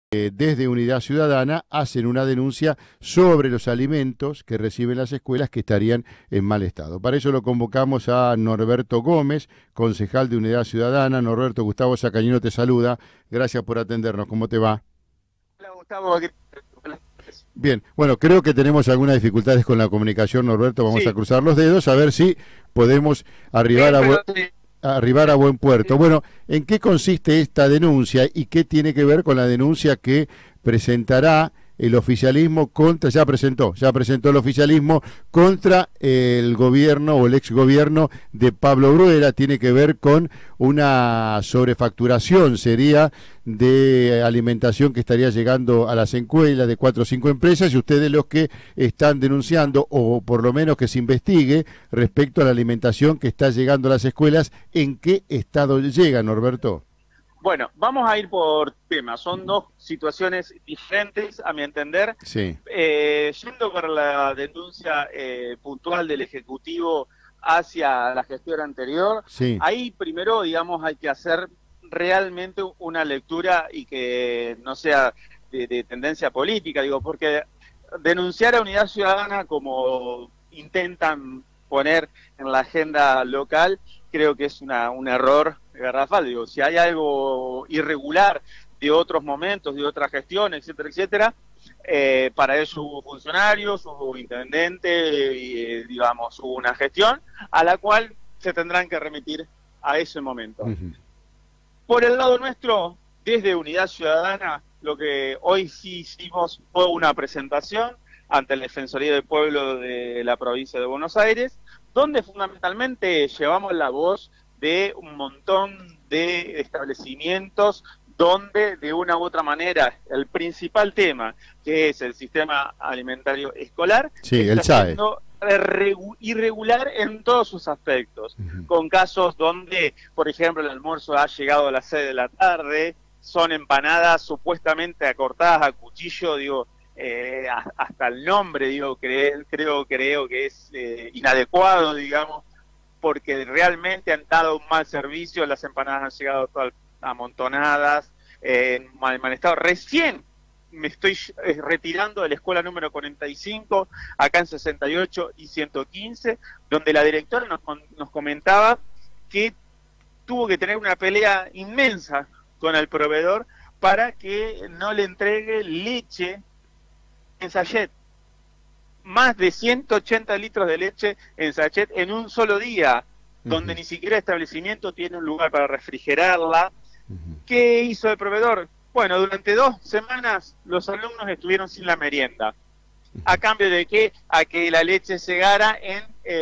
desde Unidad Ciudadana hacen una denuncia sobre los alimentos que reciben las escuelas que estarían en mal estado. Para eso lo convocamos a Norberto Gómez, concejal de Unidad Ciudadana. Norberto, Gustavo Sacañino te saluda. Gracias por atendernos. ¿Cómo te va? Hola Gustavo. Bien, bueno, creo que tenemos algunas dificultades con la comunicación, Norberto. Vamos a Sí, cruzar los dedos a ver si podemos arribar bien, a, pero sí, arribar a buen puerto. Bueno, ¿en qué consiste esta denuncia y qué tiene que ver con la denuncia que presentará el oficialismo contra, ya presentó el oficialismo contra el gobierno o el exgobierno de Pablo Bruera? Tiene que ver con una sobrefacturación, sería, de alimentación que estaría llegando a las escuelas de 4 o 5 empresas, y ustedes los que están denunciando, o por lo menos que se investigue respecto a la alimentación que está llegando a las escuelas. ¿En qué estado llega, Norberto? bueno, vamos a ir por temas. Son dos situaciones diferentes, a mi entender. Sí, Yendo por la denuncia puntual del Ejecutivo hacia la gestión anterior, sí. ahí primero, digamos, hay que hacer realmente una lectura y que no sea de tendencia política, digo, porque denunciar a Unidad Ciudadana como intentan poner en la agenda local, creo que es un error garrafal. Digo, si hay algo irregular de otros momentos, de otras gestiones, etcétera, etcétera, para eso hubo funcionarios, hubo intendente, digamos, hubo una gestión a la cual se tendrán que remitir a ese momento. Por el lado nuestro, desde Unidad Ciudadana, lo que hoy sí hicimos fue una presentación ante la Defensoría del Pueblo de la provincia de Buenos Aires, donde fundamentalmente llevamos la voz de un montón de establecimientos donde de una u otra manera el principal tema, que es el sistema alimentario escolar, Sí, el está SAE. siendo irregular en todos sus aspectos, con casos donde, por ejemplo, el almuerzo ha llegado a las 6 de la tarde, son empanadas supuestamente acortadas a cuchillo, digo, hasta el nombre, digo, creo que es inadecuado, digamos, porque realmente han dado un mal servicio. Las empanadas han llegado todas amontonadas, en mal estado. Recién me estoy retirando de la escuela número 45, acá en 68 y 115, donde la directora nos comentaba que tuvo que tener una pelea inmensa con el proveedor para que no le entregue leche en sachet. Más de 180 litros de leche en sachet en un solo día, donde ni siquiera el establecimiento tiene un lugar para refrigerarla. ¿Qué hizo el proveedor? Bueno, durante 2 semanas los alumnos estuvieron sin la merienda. ¿A cambio de qué? A que la leche llegara en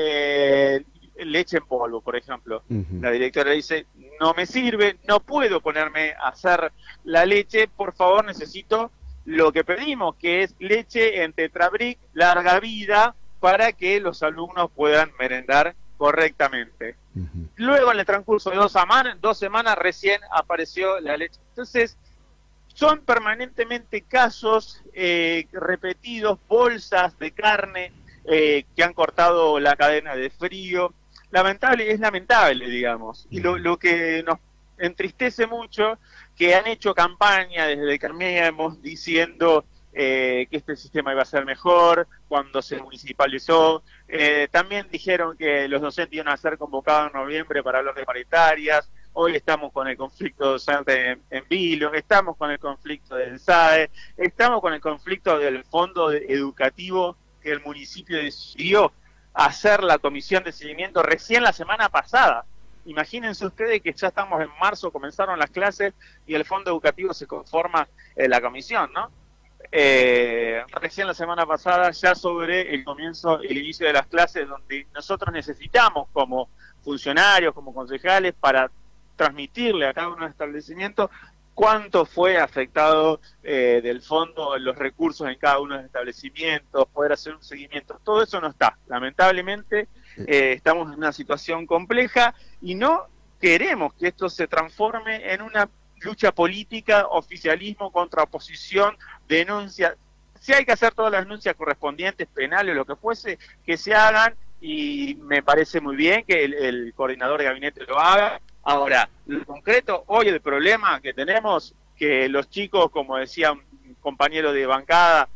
leche en polvo, por ejemplo. La directora dice, no me sirve, no puedo ponerme a hacer la leche, por favor necesito lo que pedimos, que es leche en Tetrabric, larga vida, para que los alumnos puedan merendar correctamente. Luego, en el transcurso de 2 semanas, recién apareció la leche. Entonces, son permanentemente casos repetidos, bolsas de carne que han cortado la cadena de frío. Es lamentable, digamos. Y lo que nos entristece mucho, que han hecho campaña desde que armemos diciendo que este sistema iba a ser mejor cuando se municipalizó. También dijeron que los docentes iban a ser convocados en noviembre para hablar de paritarias. Hoy estamos con el conflicto docente en Vilo, estamos con el conflicto del SAE, estamos con el conflicto del fondo educativo que el municipio decidió hacer la comisión de seguimiento recién la semana pasada. Imagínense ustedes que ya estamos en marzo, comenzaron las clases y el fondo educativo se conforma la comisión, ¿no? Recién la semana pasada, ya sobre el inicio de las clases, donde nosotros necesitamos como funcionarios, como concejales, para transmitirle a cada uno de los establecimientos cuánto fue afectado del fondo, los recursos en cada uno de los establecimientos, poder hacer un seguimiento. Todo eso no está. Lamentablemente estamos en una situación compleja y no queremos que esto se transforme en una lucha política, oficialismo contra oposición, denuncia. Si hay que hacer todas las denuncias correspondientes, penales, lo que fuese, que se hagan, y me parece muy bien que el coordinador de gabinete lo haga. Ahora, lo concreto, hoy el problema que tenemos que los chicos, como decía un compañero de bancada,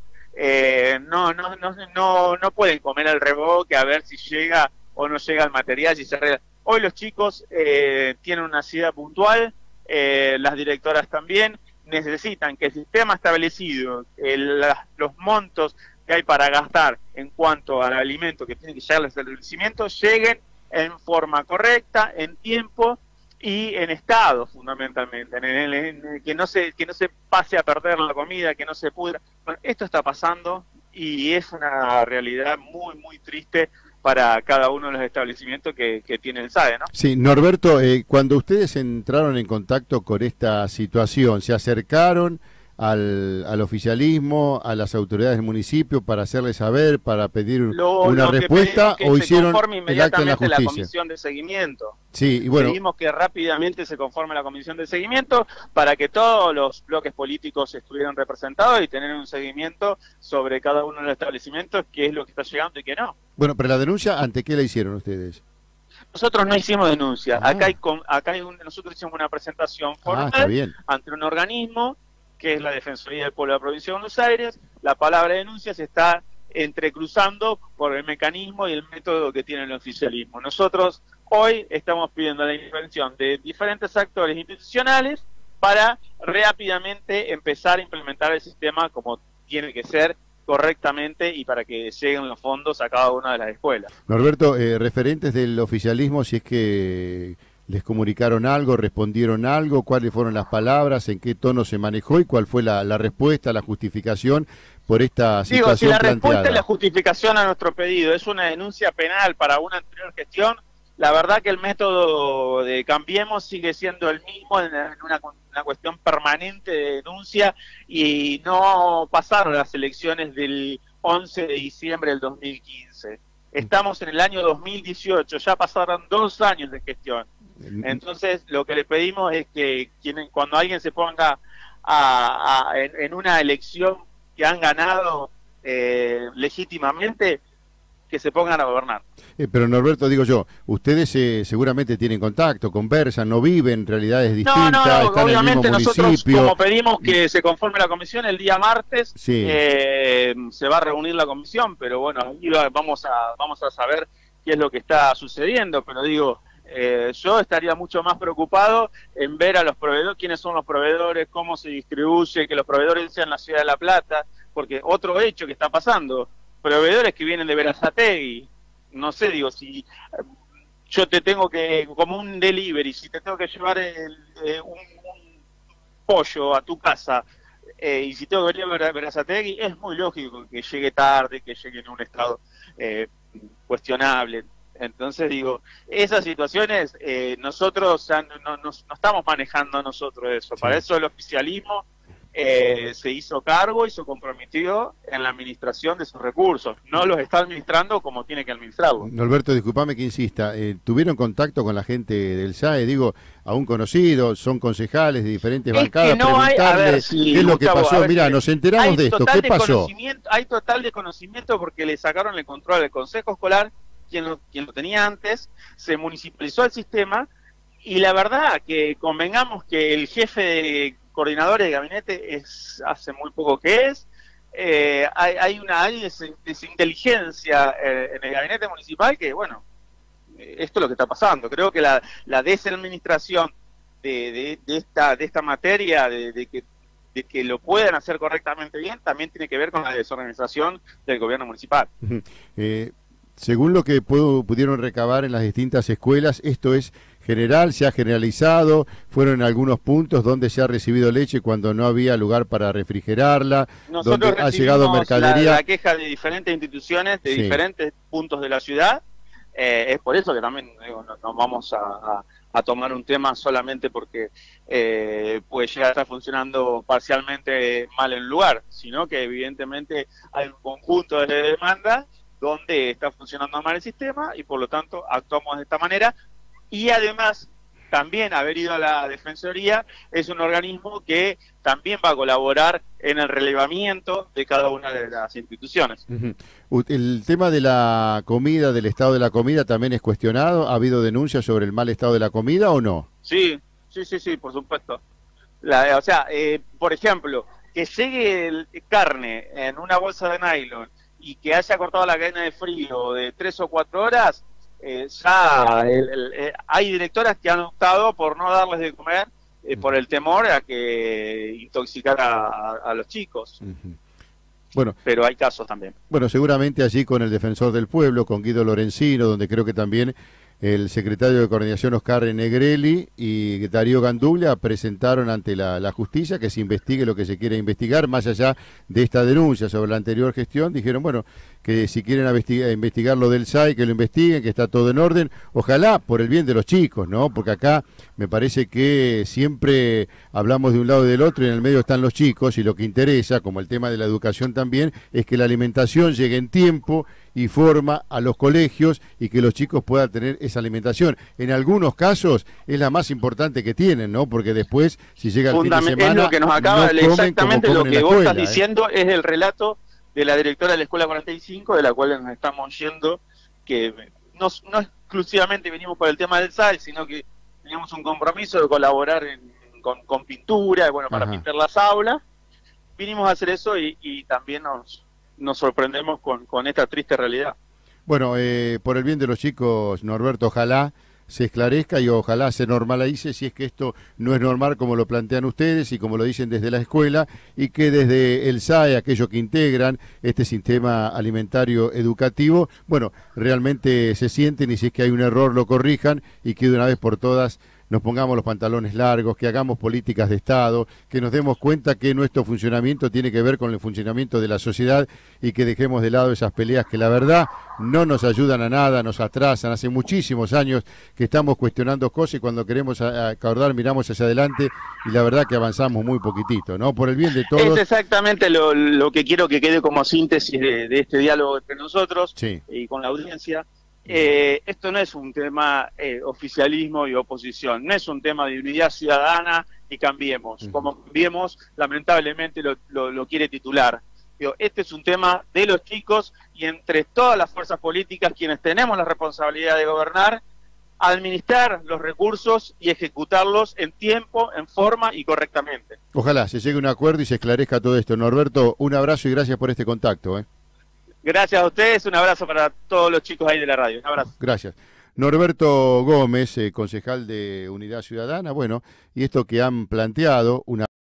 no pueden comer el reboque a ver si llega o no llega el material, si se arregla. Hoy los chicos tienen una necesidad puntual, las directoras también, necesitan que el sistema establecido, los montos que hay para gastar en cuanto al alimento que tiene que llegar al establecimiento, lleguen en forma correcta, en tiempo y en estado, fundamentalmente, que no se pase a perder la comida, que no se pudra. Bueno, esto está pasando y es una realidad muy, muy triste para cada uno de los establecimientos que tiene el SAE, ¿no? Sí, Norberto, cuando ustedes entraron en contacto con esta situación, ¿se acercaron al oficialismo, a las autoridades del municipio para hacerles saber, para pedir una respuesta, o hicieron el acta en la justicia? La comisión de seguimiento. Sí, y bueno, pedimos que rápidamente se conforme la comisión de seguimiento para que todos los bloques políticos estuvieran representados y tener un seguimiento sobre cada uno de los establecimientos, qué es lo que está llegando y qué no. Bueno, pero la denuncia, ¿ante qué la hicieron ustedes? Nosotros no hicimos denuncia. Nosotros hicimos una presentación formal ante un organismo que es la Defensoría del Pueblo de la Provincia de Buenos Aires. La palabra denuncia se está entrecruzando por el mecanismo y el método que tiene el oficialismo. Nosotros hoy estamos pidiendo la intervención de diferentes actores institucionales para rápidamente empezar a implementar el sistema como tiene que ser, correctamente, y para que lleguen los fondos a cada una de las escuelas. Norberto, referentes del oficialismo, si es que les comunicaron algo, respondieron algo, cuáles fueron las palabras, en qué tono se manejó y cuál fue la respuesta, la justificación por esta situación si la planteada. respuesta y la justificación a nuestro pedido es una denuncia penal para una anterior gestión, la verdad que el método de Cambiemos sigue siendo el mismo en una cuestión permanente de denuncia, y no pasaron las elecciones del 11 de diciembre del 2015. Estamos en el año 2018, ya pasaron 2 años de gestión. Entonces, lo que le pedimos es que cuando alguien se ponga en una elección que han ganado legítimamente, que se pongan a gobernar. Pero Norberto, digo yo, ustedes seguramente tienen contacto, conversan, no viven realidades distintas, no, están obviamente en el mismo nosotros, municipio. como pedimos que se conforme la comisión el día martes, sí, se va a reunir la comisión, pero bueno, ahí vamos a saber qué es lo que está sucediendo, pero digo, yo estaría mucho más preocupado en ver a los proveedores, quiénes son los proveedores, cómo se distribuye, que los proveedores sean la ciudad de La Plata, porque otro hecho que está pasando, proveedores que vienen de Berazategui, no sé, digo, si yo te tengo que, como un delivery, si te tengo que llevar un pollo a tu casa, y si tengo que venir a Berazategui, es muy lógico que llegue tarde, que llegue en un estado cuestionable. Entonces digo, esas situaciones nosotros no estamos manejando nosotros eso. Sí. Para eso el oficialismo se hizo cargo y se comprometió en la administración de esos recursos. No los está administrando como tiene que administrarlos. Norberto, disculpame que insista, ¿tuvieron contacto con la gente del SAE? Digo, aún conocidos, son concejales de diferentes bancadas, no preguntarles qué es lo que pasó. Mirá, nos enteramos de esto, ¿qué pasó? Hay total desconocimiento porque le sacaron el control al Consejo Escolar, quien lo tenía antes, se municipalizó el sistema, y la verdad que convengamos que el jefe de coordinadores de gabinete hace muy poco que hay una desinteligencia en el gabinete municipal que, bueno, esto es lo que está pasando. Creo que la desadministración de esta materia, de que lo puedan hacer correctamente bien, también tiene que ver con la desorganización del gobierno municipal. Según lo que pudieron recabar en las distintas escuelas, esto es general, se ha generalizado, fueron algunos puntos donde se ha recibido leche cuando no había lugar para refrigerarla, nosotros donde ha llegado mercadería. La queja de diferentes instituciones, de diferentes puntos de la ciudad, es por eso que también no vamos a tomar un tema solamente porque puede llegar a estar funcionando parcialmente mal en el lugar, sino que evidentemente hay un conjunto de demandas donde está funcionando mal el sistema y por lo tanto actuamos de esta manera. Y además, también haber ido a la Defensoría es un organismo que también va a colaborar en el relevamiento de cada una de las instituciones. El tema de la comida, del estado de la comida, también es cuestionado. ¿Ha habido denuncias sobre el mal estado de la comida o no? Sí, por supuesto. O sea, por ejemplo, que llegue carne en una bolsa de nylon y que haya cortado la cadena de frío de 3 o 4 horas, hay directoras que han optado por no darles de comer por el temor a que intoxicar a los chicos. Bueno, pero hay casos también. Bueno, seguramente allí con el Defensor del Pueblo, con Guido Lorenzino, donde creo que también el secretario de Coordinación Oscar Negrelli y Darío Ganduglia presentaron ante la justicia que se investigue lo que se quiere investigar, más allá de esta denuncia sobre la anterior gestión. Dijeron, bueno, que si quieren investigar lo del SAI, que lo investiguen, que está todo en orden, ojalá por el bien de los chicos, ¿no? Porque acá me parece que siempre hablamos de un lado y del otro y en el medio están los chicos, y lo que interesa, como el tema de la educación también, es que la alimentación llegue en tiempo y forma a los colegios y que los chicos puedan tener esa alimentación. En algunos casos es la más importante que tienen, ¿no? Porque después, si llega el fin de semana, es lo que nos acaba, no exactamente lo que vos escuela, estás diciendo es el relato de la directora de la Escuela 45, de la cual nos estamos yendo, que no exclusivamente venimos por el tema del SAI, sino que teníamos un compromiso de colaborar con pintura, bueno, para pintar las aulas. Vinimos a hacer eso y también nos sorprendemos con esta triste realidad. Bueno, por el bien de los chicos, Norberto, ojalá se esclarezca y ojalá se normalice, si es que esto no es normal como lo plantean ustedes y como lo dicen desde la escuela, y que desde el SAE, aquellos que integran este sistema alimentario educativo, bueno, realmente se sienten y si es que hay un error lo corrijan y que de una vez por todas nos pongamos los pantalones largos, que hagamos políticas de Estado, que nos demos cuenta que nuestro funcionamiento tiene que ver con el funcionamiento de la sociedad y que dejemos de lado esas peleas que la verdad no nos ayudan a nada, nos atrasan. Hace muchísimos años que estamos cuestionando cosas y cuando queremos acordar miramos hacia adelante y la verdad que avanzamos muy poquitito, ¿no? Por el bien de todos. Es exactamente lo que quiero que quede como síntesis de este diálogo entre nosotros y con la audiencia. Esto no es un tema oficialismo y oposición, no es un tema de unidad ciudadana y cambiemos, como Cambiemos lamentablemente lo quiere titular. Este es un tema de los chicos y entre todas las fuerzas políticas quienes tenemos la responsabilidad de gobernar, administrar los recursos y ejecutarlos en tiempo, en forma y correctamente. Ojalá se llegue a un acuerdo y se esclarezca todo esto. Norberto, un abrazo y gracias por este contacto. Gracias a ustedes, un abrazo para todos los chicos ahí de la radio. Un abrazo. Gracias. Norberto Gómez, concejal de Unidad Ciudadana, bueno, y esto que han planteado, una